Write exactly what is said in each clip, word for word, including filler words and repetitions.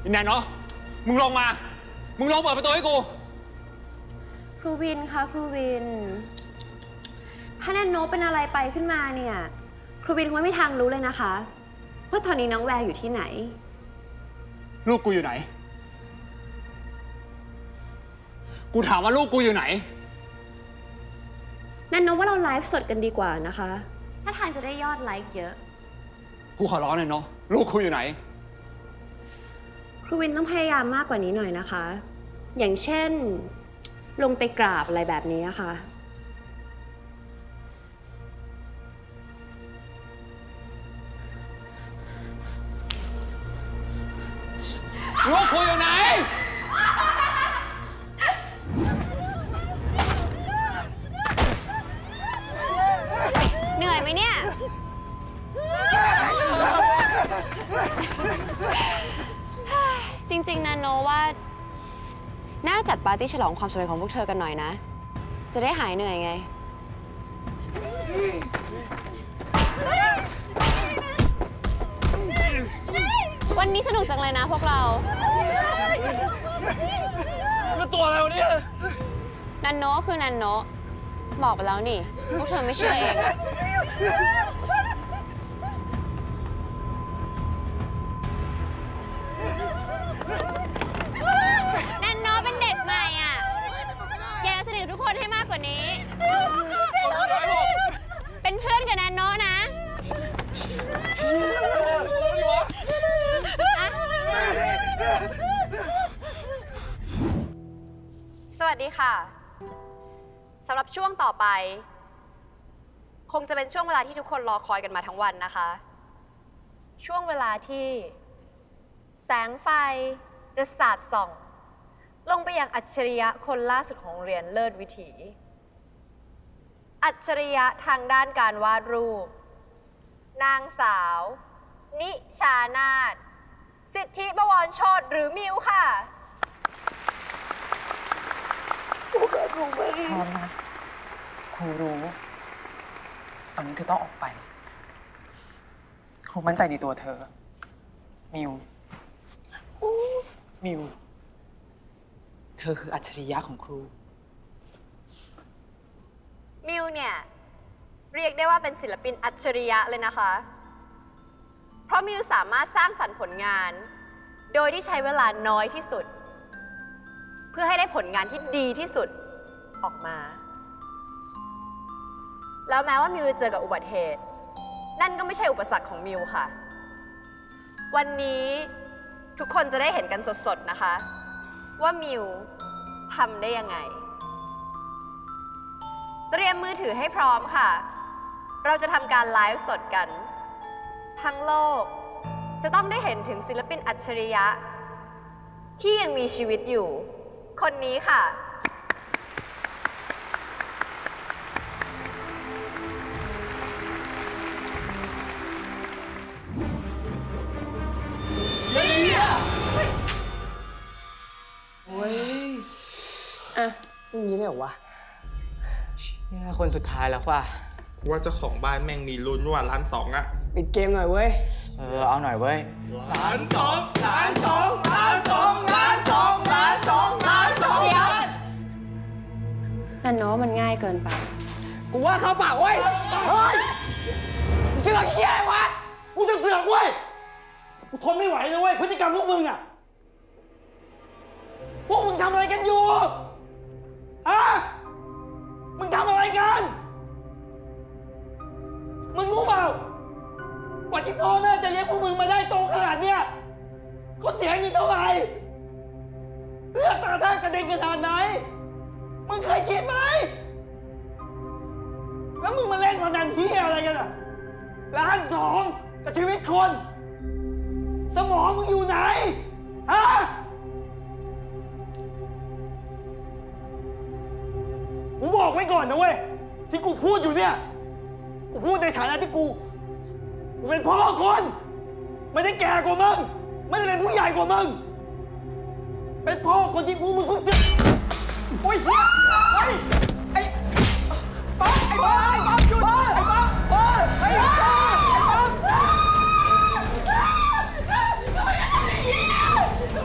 แนนเนาะมึงลงมามึงลงเปิดประตูให้กูครูวินคะครูวินถ้าแนนโนเป็นอะไรไปขึ้นมาเนี่ยครูวินคงไม่มีทางรู้เลยนะคะว่าตอนนี้น้องแวร์อยู่ที่ไหนลูกกูอยู่ไหนกูถามว่าลูกกูอยู่ไหนแนนโนว่าเราไลฟ์สดกันดีกว่านะคะถ้าทางจะได้ยอดไลค์เยอะกูขอร้องหน่อยเนาะลูกกูอยู่ไหนครูวินต้องพยายามมากกว่านี้หน่อยนะคะอย่างเช่นลงไปกราบอะไรแบบนี้ค่ะลูกกูอยู่ไหนเหนื่อยไหมเนี่ยจริงๆนะโนว่าน่าจัดปาร์ตี้ฉลองความสำเร็จของพวกเธอกันหน่อยนะจะได้หายเหนื่อยไงวันนี้สนุกจังเลยนะพวกเราแล้วตัวอะไรวะเนี่ยนันโนคือนันโนบอกไปแล้วนี่พวกเธอไม่เชื่อเองอะนันโนเป็นเด็กใหม่อ่ะอยากสนิททุกคนให้มากกว่านี้เป็นเพื่อนกับนันโนนะสวัสดีค่ะสำหรับช่วงต่อไปคงจะเป็นช่วงเวลาที่ทุกคนรอคอยกันมาทั้งวันนะคะช่วงเวลาที่แสงไฟจะสาดส่องลงไปยังอัจฉริยะคนล่าสุดของโรงเรียนเลิศวิถีอัจฉริยะทางด้านการวาดรูปนางสาวนิชานาถสิทธิบวรโชติหรือมิวค่ะพร้อมนะครูรู้ตอนนี้เธอต้องออกไปครูมั่นใจในตัวเธอมิวมิวเธอคืออัจฉริยะของครูมิวเนี่ยเรียกได้ว่าเป็นศิลปินอัจฉริยะเลยนะคะเพราะมิวสามารถสร้างสรรค์ผลงานโดยที่ใช้เวลาน้อยที่สุดเพื่อให้ได้ผลงานที่ดีที่สุดออกมาแล้วแม้ว่ามิวจะเจอกับอุบัติเหตุนั่นก็ไม่ใช่อุปสรรคของมิวค่ะวันนี้ทุกคนจะได้เห็นกันสดๆนะคะว่ามิวทำได้ยังไงเตรียมมือถือให้พร้อมค่ะเราจะทำการไลฟ์สดกันทั้งโลกจะต้องได้เห็นถึงศิลปินอัจฉริยะที่ยังมีชีวิตอยู่คนนี้ค่ะโอ้ยอ่ะอย่างนี้เลยเหรอวะเนี่ยคนสุดท้ายแล้วว่ะว่าเจ้าของบ้านแม่งมีลุ้นว่าล้านสองอะปิดเกมหน่อยเว้ยเออเอาหน่อยเว้ยล้านสองล้านสองล้านสองล้านสองล้านสองล้านสองเดี๋ยวนันโนมันง่ายเกินไปกูว่าเขาปากเว้ยเฮ้ยเสือกเหี้ยวะกูจะเสือกเว้ยกูทนไม่ไหวเลยเว้ยพฤติกรรมพวกมึงอะพวกมึงทำอะไรกันอยู่ฮะมึงทำอะไรกันมึงรู้เปล่ากว่าที่พ่อแม่จะเลี้ยงพวกมึงมาได้โตขนาดเนี้ยเขาเสียเงินเท่าไหร่เลือดตาท่ากระเด็นขนาดไหนมึงเคยคิดไหมแล้วมึงมาเล่นพนันเหี้ยอะไรกันอ่ะล้านสองกับชีวิตคนสมองมึงอยู่ไหนฮะกูบอกไว้ก่อนนะเว้ยที่กูพูดอยู่เนี่ยกูพูดในฐานะที่กูกูเป็นพ่อคนไม่ได้แก่กว่ามึงไม่ได้เป็นผู้ใหญ่กว่ามึงเป็นพ่อคนที่กูมึงเพิ่งเจอโอ้ยเฮียไอ้ไอ้ป๊อปไอ้ป๊อปไอ้ป๊อปหยุดไอ้ป๊อปป๊อปไอ้ป๊อปไอ้ป๊อปทำไมทำอย่างนี้ทำไม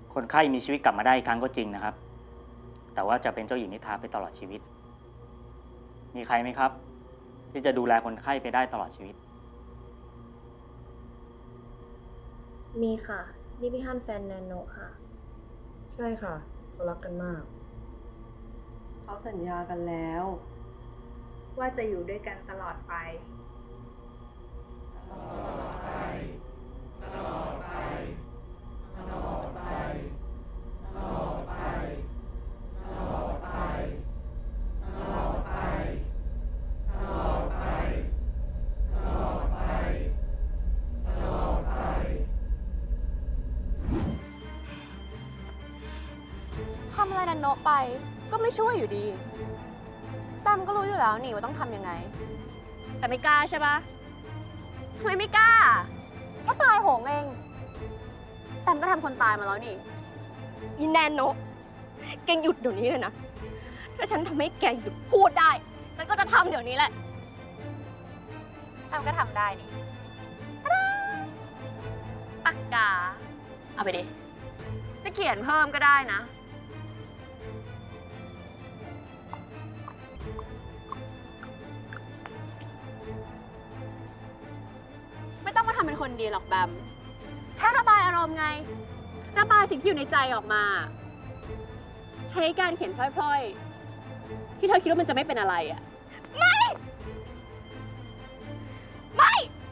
คนไข้มีชีวิตกลับมาได้อีกครั้งก็จริงนะครับ แต่ว่าจะเป็นเจ้าหญิงนิทราไปตลอดชีวิต มีใครไหมครับ ที่จะดูแลคนไข้ไปได้ตลอดชีวิตมีค่ะ นี่พี่ฮั่นแฟนแนนโนค่ะใช่ค่ะเขารักกันมากเขาสัญญากันแล้ว ว่าจะอยู่ด้วยกันตลอดไปทำอะไรนันโนะไปก็ไม่ช่วยอยู่ดีแปมก็รู้อยู่แล้วนี่ว่าต้องทำยังไง แต่ไม่กล้าใช่ปะทำไมไม่กล้าก็ตายโหงเองแปมก็ทำคนตายมาแล้วนี่อีแนนโนะแกหยุดเดี๋ยวนี้เลยนะ ถ้าฉันทำให้แกหยุดพูดได้ ฉันก็จะทำเดี๋ยวนี้แหละแปมก็ทำได้นี่ปากกา เอาไปดิ จะเขียนเพิ่มก็ได้นะ ไม่ต้องมาทำเป็นคนดีหรอกแบมแค่ระบายอารมณ์ไง ระบายสิ่งที่อยู่ในใจออกมา ใช้การเขียนพล่อยๆ ที่เธอคิดว่ามันจะไม่เป็นอะไรอะไม่ ไม่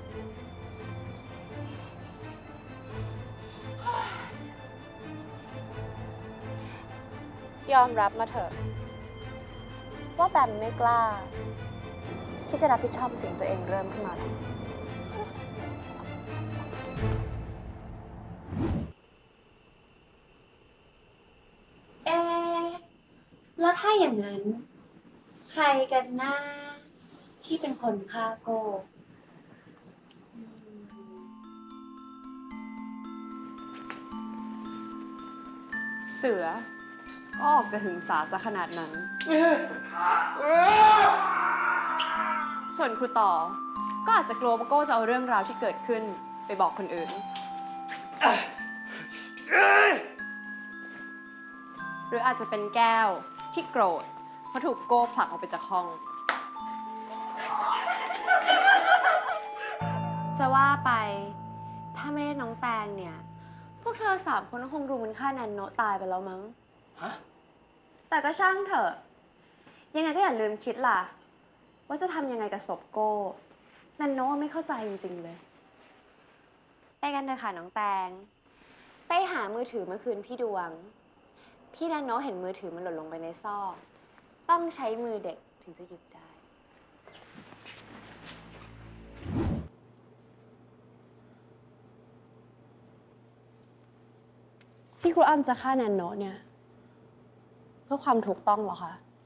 ยอมรับมาเถอะ ว่าแบมไม่กล้า ที่จะรับผิดชอบสิ่งตัวเองเริ่มขึ้นมาแล้วเอ๊ะแล้วถ้าอย่างนั้น ใครกันหน้าที่เป็นคนฆ่าโก้อืมเสือก็ออกจะหึงสาซะขนาดนั้น ส่วนครูต่อ ก็อาจจะกลัวว่าโก้จะเอาเรื่องราวที่เกิดขึ้นไปบอกคนอื่น หรืออาจจะเป็นแก้วที่โกรธเพราะถูกโก้ผลักออกไปจากห้อง จะว่าไปถ้าไม่ได้น้องแตงเนี่ย พวกเธอสามคนก็คงรุมมันฆ่าแนนโนะตายไปแล้วมั้งฮะแต่ก็ช่างเถอะ ยังไงก็อย่าลืมคิดล่ะ ว่าจะทำยังไงกับศพโก้แนนโนะไม่เข้าใจจริงๆเลย ไปกันเถอะค่ะน้องแตง ไปหามือถือเมื่อคืนพี่ดวง พี่แนนโนะเห็นมือถือมันหล่นลงไปในซอก ต้องใช้มือเด็กถึงจะหยิบได้ ที่ครูอ้ำจะฆ่าแนนโนะเนี่ย เพื่อความถูกต้องเหรอคะ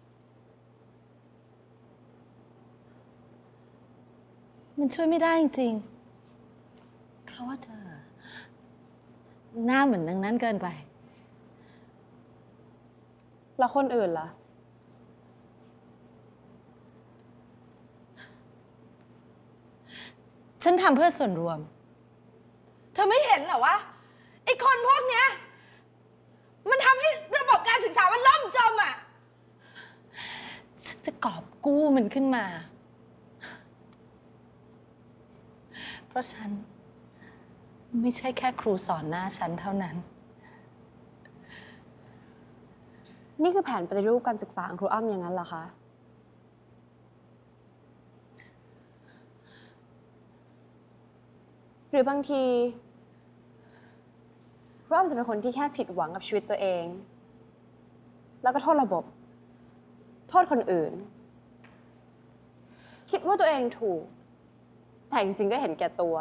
มันช่วยไม่ได้จริงๆ เพราะว่าเธอ หน้าเหมือนนางนั้นเกินไปแล้วคนอื่นล่ะฉันทำเพื่อส่วนรวม เธอไม่เห็นเหรอวะไอ้คนพวกเนี้ย มันทำให้ระบบการศึกษามันล่มจมอ่ะ ฉันจะกอบกู้มันขึ้นมา เพราะฉัน ไม่ใช่แค่ครูสอนหน้าฉันเท่านั้นนี่คือแผนปฏิรูปการศึกษาของครูอ้ำอย่างนั้นเหรอคะ หรือบางทีครูอ้ำจะเป็นคนที่แค่ผิดหวังกับชีวิตตัวเอง แล้วก็โทษระบบ โทษคนอื่น คิดว่าตัวเองถูก แต่จริงๆก็เห็นแก่ตัว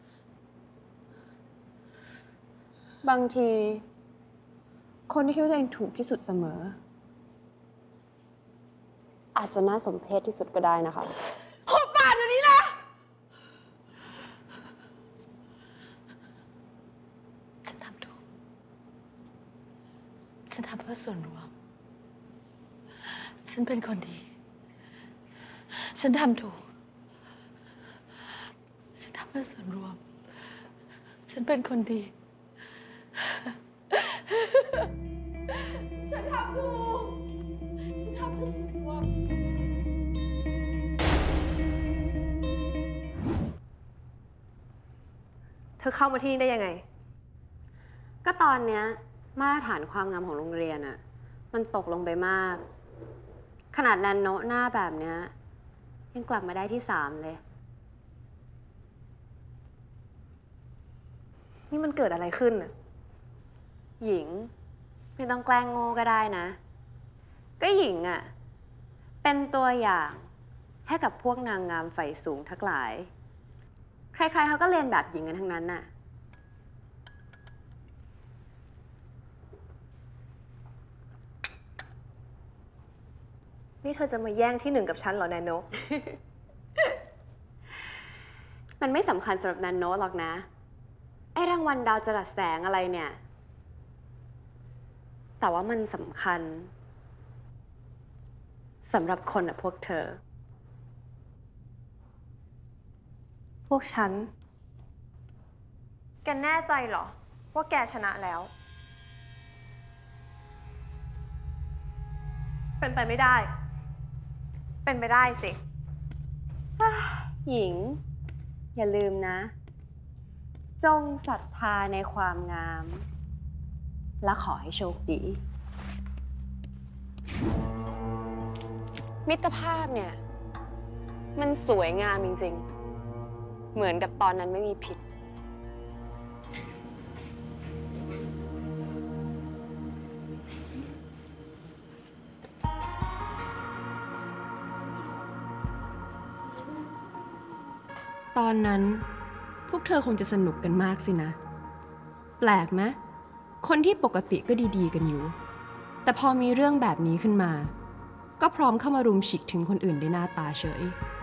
บางที คนที่คิดว่าตัวเองถูกที่สุดเสมอ อาจจะน่าสมเพชที่สุดก็ได้นะคะหุบปากเดี๋ยวนี้นะ ฉันทำถูก ฉันทำเพื่อส่วนรวม ฉันเป็นคนดี ฉันทำถูก ฉันทำเพื่อส่วนรวม ฉันเป็นคนดีฉันทำถูก ฉันทำเพื่อส่วนรวมเธอเข้ามาที่นี่ได้ยังไง ก็ตอนเนี้ยมาตรฐานความงามของโรงเรียนอะมันตกลงไปมาก ขนาดแนนโนะหน้าแบบเนี้ยยังกลับมาได้ที่สามเลย นี่มันเกิดอะไรขึ้นอะหญิงไม่ต้องแกล้งโง่ก็ได้นะ ก็หญิงอะเป็นตัวอย่างให้กับพวกนางงามใฝ่สูงทั้งหลาย ใครๆเขาก็เรียนแบบหญิงกันทั้งนั้นน่ะนี่เธอจะมาแย่งที่หนึ่งกับฉันเหรอแนนโนมันไม่สำคัญสำหรับแนนโนะหรอกนะ ไอ้รางวัลดาวจรัสแสงอะไรเนี่ย แต่ว่ามันสำคัญสำหรับคนแบบพวกเธอพวกฉัน แกแน่ใจเหรอ ว่าแกชนะแล้ว เป็นไปไม่ได้ เป็นไปได้สิหญิง อย่าลืมนะ จงศรัทธาในความงาม และขอให้โชคดีมิตรภาพเนี่ย มันสวยงามจริงๆ เหมือนกับตอนนั้นไม่มีผิดตอนนั้นพวกเธอคงจะสนุกกันมากสินะ แปลกไหมคนที่ปกติก็ดีๆกันอยู่ แต่พอมีเรื่องแบบนี้ขึ้นมา ก็พร้อมเข้ามารุมฉิกถึงคนอื่นด้วยหน้าตาเฉย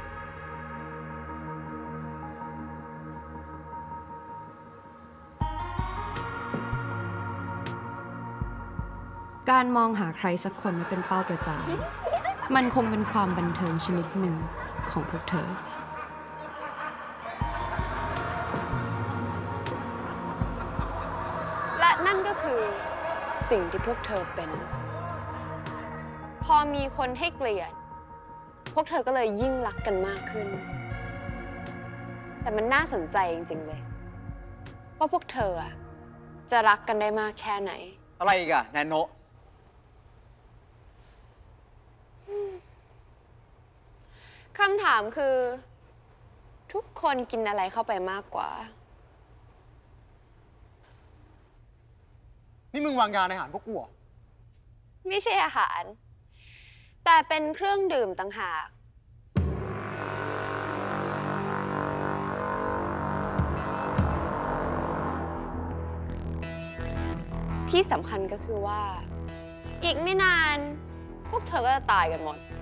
การมองหาใครสักคนมาเป็นเป้าประจาน มันคงเป็นความบันเทิงชนิดหนึ่งของพวกเธอและนั่นก็คือสิ่งที่พวกเธอเป็น พอมีคนให้เกลียด พวกเธอก็เลยยิ่งรักกันมากขึ้น แต่มันน่าสนใจจริงๆเลยว่าพวกเธอจะรักกันได้มากแค่ไหนอะไรอีกอะแนนโนะคำถามคือ ทุกคนกินอะไรเข้าไปมากกว่านี่มึงวางยาในอาหารพวกกูเหรอไม่ใช่อาหาร แต่เป็นเครื่องดื่มต่างหากที่สำคัญก็คือว่า อีกไม่นาน พวกเธอก็จะตายกันหมด